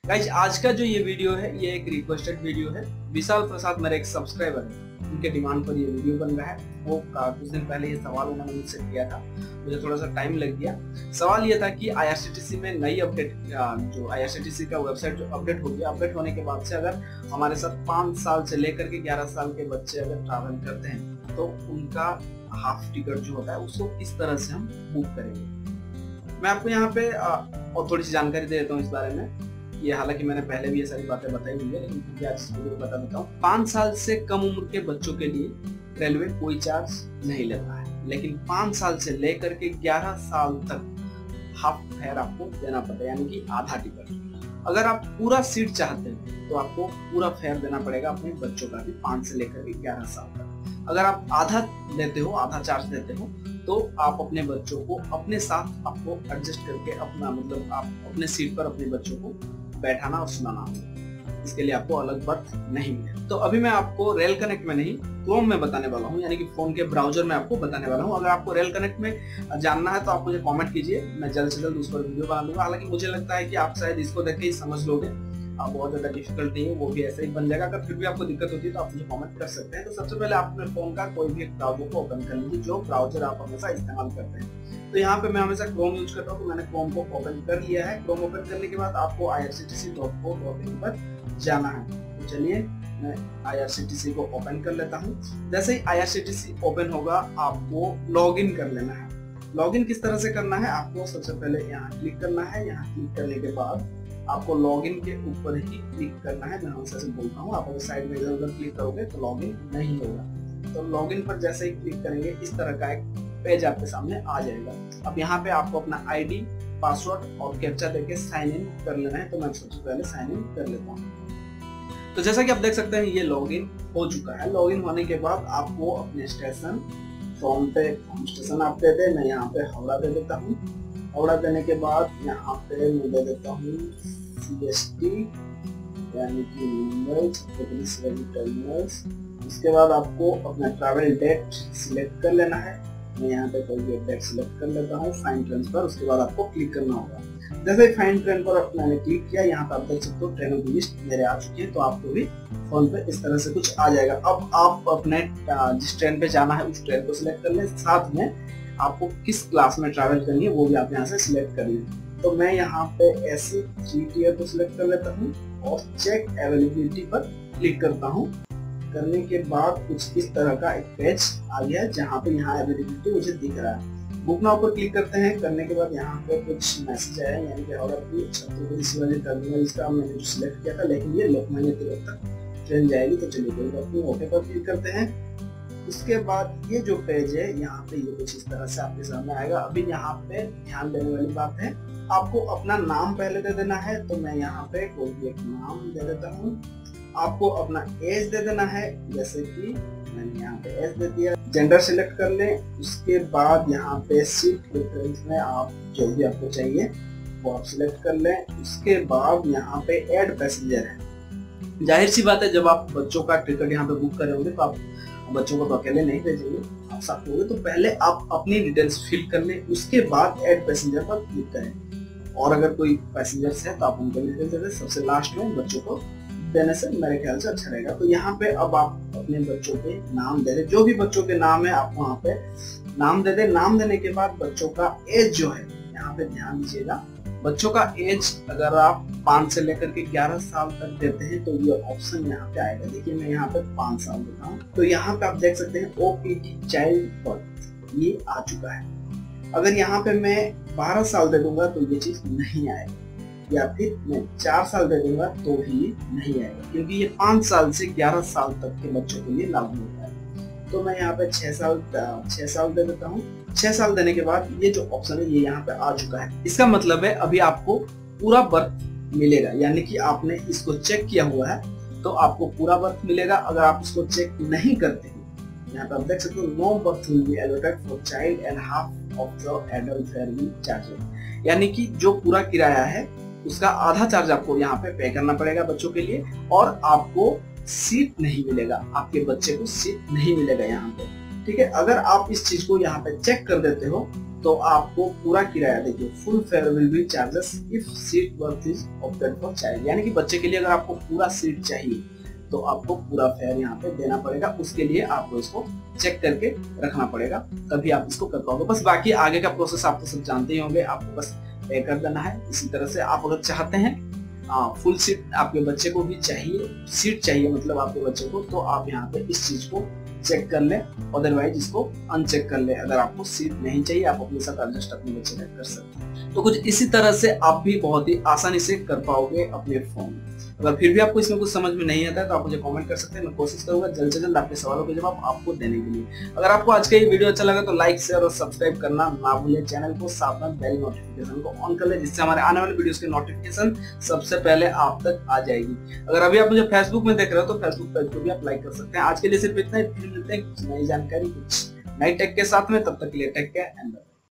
Guys आज का जो ये वीडियो है ये एक रिक्वेस्टेड वीडियो है। विशाल प्रसाद मेरे एक सब्सक्राइबर है, उनके डिमांड पर ये वीडियो बन रहा है। वो कुछ दिन पहले ये सवाल उन्होंने मुझसे किया था, मुझे थोड़ा सा टाइम लग गया। सवाल ये था कि आईआरसीटीसी में नई अपडेट, जो आईआरसीटीसी का वेबसाइट जो अपडेट हो गया, अपडेट होने के बाद से अगर हमारे साथ 5 साल से लेकर के 11 साल के बच्चे अगर ट्रैवल करते हैं तो उनका हाफ टिकट जो होता है उसको किस तरह से हम बुक करेंगे। मैं आपको यहाँ पे और थोड़ी सी जानकारी दे देता हूँ इस बारे में। ये हालांकि मैंने पहले भी ये सारी बातें बताई हुई है, लेकिन आज इस वीडियो में बता देता हूँ। 5 साल से कम उम्र के बच्चों के लिए रेलवे कोई चार्ज नहीं लेता है, लेकिन 5 साल से लेकर के 11 साल तक हाफ फेयर आपको देना पड़ता है, यानी कि आधा टिकट। अगर आप पूरा सीट चाहते हैं तो आपको पूरा फेयर देना पड़ेगा अपने बच्चों का भी, 5 से लेकर के 11 साल तक। अगर आप आधा देते हो, आधा चार्ज देते हो, तो आप अपने बच्चों को अपने साथ आपको एडजस्ट करके अपना मतलब आप अपने सीट पर अपने बच्चों को बैठाना और सुनाना होगा। इसके लिए आपको अलग बर्थ नहीं मिले। तो अभी मैं आपको रेल कनेक्ट में नहीं, क्रोम में बताने वाला हूँ, यानी कि फोन के ब्राउजर में आपको बताने वाला हूँ। अगर आपको रेल कनेक्ट में जानना है तो आप मुझे कमेंट कीजिए, मैं जल्द से जल्द उस पर वीडियो बना दूंगा। हालांकि मुझे लगता है कि आप शायद इसको देख के ही समझ लोगे, आप बहुत ज्यादा डिफिकल्ट नहीं है, वो भी ऐसे ही बन जाएगा। अगर फिर भी आपको दिक्कत होती है तो आप मुझे कमेंट कर सकते हैं। तो सबसे पहले आप अपने फोन का कोई भी एक ब्राउजर को ओपन कर लीजिए, जो ब्राउजर आप हमेशा इस्तेमाल करते हैं। तो यहाँ पे मैं हमेशा क्रोम यूज करता हूँ, तो मैंने क्रोम को ओपन कर लिया है। क्रोम ओपन करने के बाद आपको irctc.co.in पर जाना है। तो चलिए मैं IRCTC को ओपन कर लेता हूँ। जैसे ही IRCTC ओपन होगा आपको लॉग इन कर लेना है। लॉग इन किस तरह से करना है, आपको सबसे पहले यहाँ क्लिक करना है। यहाँ क्लिक करने के बाद आपको लॉगिन के ऊपर ही क्लिक करना है। मैं हमेशा से बोलता हूँ, आप अगर साइड में इधर उधर क्लिक करोगे तो लॉगिन नहीं होगा। तो लॉगिन पर जैसे ही क्लिक करेंगे इस तरह का एक पेज आपके सामने आ जाएगा। अब यहाँ पे आपको अपना आईडी, पासवर्ड और कैप्चा देके साइन इन कर लेना है। तो मैं सबसे पहले साइन इन कर लेता हूँ। तो जैसा कि आप देख सकते हैं ये लॉगिन हो चुका है। लॉगिन होने के बाद आपको अपने स्टेशन फॉर्म पे स्टेशन आप दे दे। मैं यहाँ पे हावड़ा दे देता हूँ। हावड़ा देने के बाद यहाँ पे मैं दे देता हूँ CST, यानी कि मुंबई छत्रपति टर्मिनल्स। इसके बाद आपको अपना ट्रैवल डेट सिलेक्ट कर लेना है। मैं यहाँ पे कोई भी डेट सिलेक्ट कर लेता हूँ, फाइंड ट्रेन पर। उसके बाद आपको क्लिक करना होगा। जैसे ही फाइंड ट्रेन पर मैंने क्लिक किया, यहाँ पे आप देख सकते हो ट्रेनों की लिस्ट मेरे आ चुकी है। तो आपको भी फोन पे इस तरह से कुछ आ जाएगा। अब आप अपने जिस ट्रेन पे जाना है उस ट्रेन को सिलेक्ट कर लें, साथ में आपको किस क्लास में ट्रैवल करनी है वो भी आप यहाँ से सिलेक्ट कर लें। तो मैं यहाँ पे AC 3 टियर को सिलेक्ट कर लेता हूँ और चेक अवेलेबिलिटी पर क्लिक करता हूँ। करने के बाद कुछ इस तरह का एक पेज आ गया है, जहाँ पे यहाँ अवेलेबिलिटी मुझे दिख रहा है। बुक नाउ पर क्लिक करते हैं। करने के बाद यहाँ पे कुछ मैसेज आया है, यानी कि हावड़ा की छत्रपति शिवाजी टर्मिनल का मैंने जो सिलेक्ट किया था, लेकिन ये लोकमान्य तिलक तक ट्रेन जाएगी। तो चलिए कोई बात नहीं, ओके पर क्लिक करते हैं। उसके बाद ये जो पेज है यहाँ पे ये कुछ इस तरह से आपके सामने आएगा। अभी यहाँ पे ध्यान देने वाली बात है, आपको अपना नाम पहले दे देना है। तो मैं यहाँ पे कोई भी एक नाम दे देता हूँ। आपको अपना एज दे देना है, जैसे कि मैंने यहाँ पे एज दे दिया। जेंडर सिलेक्ट कर लें। उसके बाद यहाँ पे सीट प्रेफरेंस में आप जो भी आपको चाहिए वो आप सिलेक्ट कर लें। उसके बाद यहाँ पे ऐड पैसेंजर है। जाहिर सी बात है, जब आप बच्चों का टिकट यहाँ पे बुक कर रहे होंगे तो आप बच्चों को तो अकेले नहीं भेजेंगे, आप साथ होंगे। तो पहले आप अपनी डिटेल्स फिल कर लें, उसके बाद ऐड पैसेंजर पर क्लिक करें। और अगर कोई पैसेंजर्स है तो आप उनको डिटेल्स दे दें। सबसे लास्ट में बच्चों को देने से मेरे ख्याल से अच्छा रहेगा। तो यहाँ पे अब आप अपने बच्चों के नाम दे दें, जो भी बच्चों के नाम है आप वहाँ पे नाम दे दें। नाम देने के बाद बच्चों का एज जो है, यहाँ पे ध्यान दीजिएगा, बच्चों का एज अगर आप 5 से लेकर के 11 साल तक देते हैं तो ये ऑप्शन यहाँ पे आएगा। देखिए मैं यहाँ पे 5 साल देता हूँ, तो यहाँ पे आप देख सकते हैं OPT चाइल्ड बर्थ ये आ चुका है। अगर यहाँ पे मैं 12 साल दे दूंगा तो ये चीज नहीं आएगी, या फिर मैं 4 साल दे दूंगा तो भी नहीं आएगा, क्योंकि ये 5 साल से 11 साल तक के बच्चों के लिए लागू होता है। तो मैं यहाँ पे 6 साल दे देता हूँ। 6 साल देने के बाद ये जो ऑप्शन है ये यहाँ पे आ चुका है। इसका मतलब है अभी आपको पूरा बर्थ मिलेगा, यानी कि आपने इसको चेक किया हुआ है तो आपको पूरा बर्थ मिलेगा। अगर आप इसको चेक नहीं करते हैं, यहाँ पे आप देख सकते हो no berth will be allotted for child and half of the adult fare will charged, यानी कि जो पूरा किराया है उसका आधा चार्ज आपको यहाँ पे करना पड़ेगा बच्चों के लिए, और आपको सीट नहीं मिलेगा, आपके बच्चे को सीट नहीं मिलेगा यहाँ पे। ठीक है। अगर आप इस चीज को यहाँ पे चेक कर देते हो तो आपको पूरा किराया, देखिए full fare will be charges if seat berth is opted for child, यानी कि बच्चे के लिए अगर आपको पूरा सीट चाहिए तो आपको पूरा फेयर यहाँ पे देना पड़ेगा। उसके लिए आपको इसको चेक करके रखना पड़ेगा, तभी आप इसको कर पाओगे। बस बाकी आगे का प्रोसेस आप तो सब जानते ही होंगे, आपको बस पे कर देना है। इसी तरह से आप अगर चाहते हैं फुल सीट आपके बच्चे को भी चाहिए, सीट चाहिए मतलब आपके बच्चे को, तो आप यहाँ पे इस चीज को चेक कर ले, अदरवाइज इसको अनचेक कर ले। अगर आपको सीट नहीं चाहिए आप अपने साथ एडजस्ट अपने बच्चे का कर सकते हैं। तो कुछ इसी तरह से आप भी बहुत ही आसानी से कर पाओगे अपने फोन। अगर फिर भी आपको इसमें कुछ समझ में नहीं आता है तो आप मुझे कमेंट कर सकते हैं, मैं कोशिश करूंगा जल्द से जल्द आपके सवालों के जवाब आपको देने के लिए। अगर आपको आज का ये वीडियो अच्छा लगा तो लाइक शेयर और सब्सक्राइब करना ना भूलें चैनल को, साथ में बेल नोटिफिकेशन को ऑन कर ले, जिससे हमारे आने वाले वीडियोस की नोटिफिकेशन सबसे पहले आप तक आ जाएगी। अगर अभी आप मुझे फेसबुक में देख रहे हो तो फेसबुक पेज को भी आप लाइक कर सकते हैं। आज के लिए सिर्फ इतना ही, फिर मिलते हैं कुछ नई जानकारी कुछ नई टेक के साथ में, तब तक के लिए टेक केयर एंड